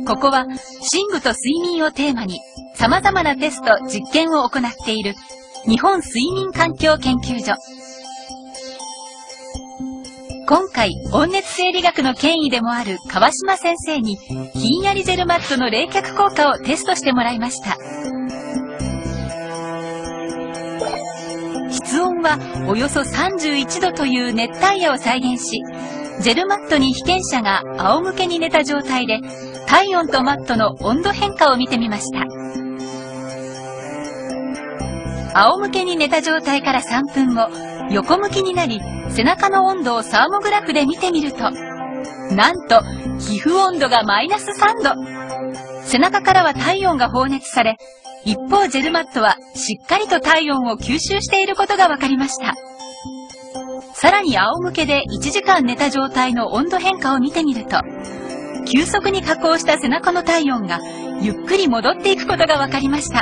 ここは寝具と睡眠をテーマに様々なテスト、実験を行っている日本睡眠環境研究所。今回、温熱生理学の権威でもある川島先生にひんやりジェルマットの冷却効果をテストしてもらいました。室温はおよそ31度という熱帯夜を再現し、ジェルマットに被験者が仰向けに寝た状態で体温とマットの温度変化を見てみました。仰向けに寝た状態から3分後、横向きになり背中の温度をサーモグラフで見てみると、なんと皮膚温度がマイナス3度。背中からは体温が放熱され、一方ジェルマットはしっかりと体温を吸収していることが分かりました。さらに仰向けで1時間寝た状態の温度変化を見てみると、急速に下降した背中の体温がゆっくり戻っていくことが分かりました。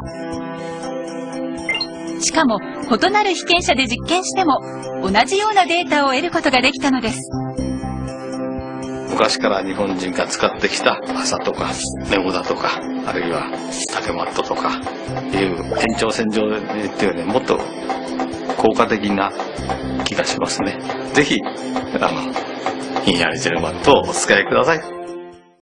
しかも異なる被験者で実験しても同じようなデータを得ることができたのです。 昔から日本人が使ってきた麻とかネゴだとか、あるいは竹マットとかいう延長線上で言ってね、もっと効果的な気がしますね。ぜひひんやりジェルマットをお使いください。